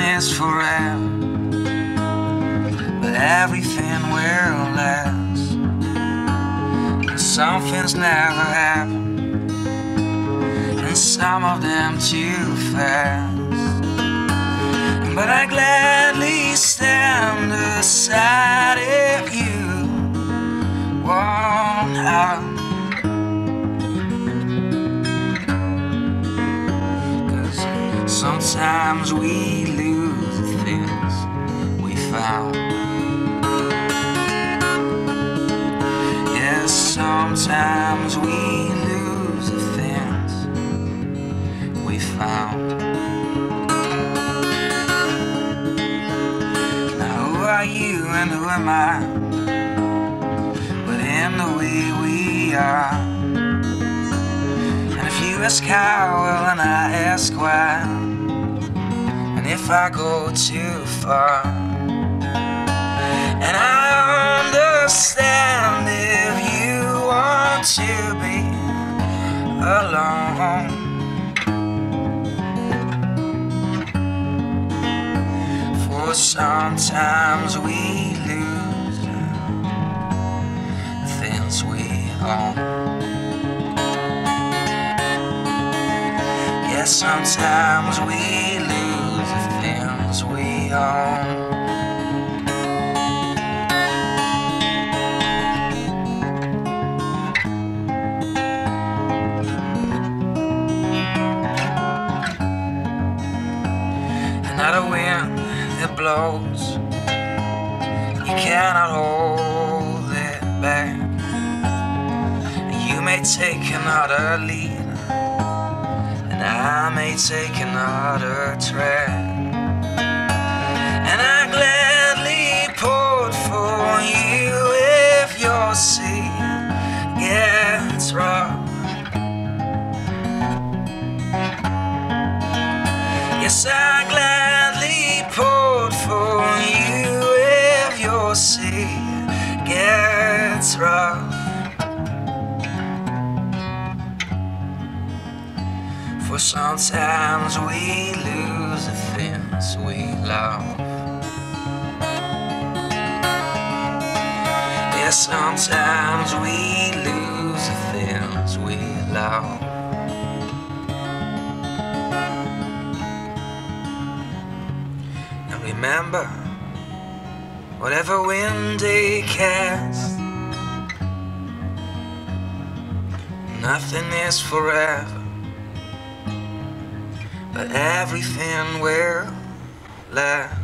is forever, but everything will last. And some things never happen, and some of them too fast. But I gladly stand aside if you want out. 'Cause sometimes we lose the things we found. Yes, sometimes we lose the things we found. You and who am I? But in the way we are. And if you ask how, well, and I ask why. And if I go too far, and I understand if you want to be alone. Sometimes we lose the things we own. Yes, sometimes we lose the things we own. Another wind that blows, you cannot hold it back. You may take another lead, and I may take another track. And I gladly port for you if your sea gets rough. Yes, I gladly port for you if your sea gets rough. For sometimes we lose the things we love. Yes, sometimes we lose the things we love. Remember, whatever wind they cast, nothing is forever, but everything will last.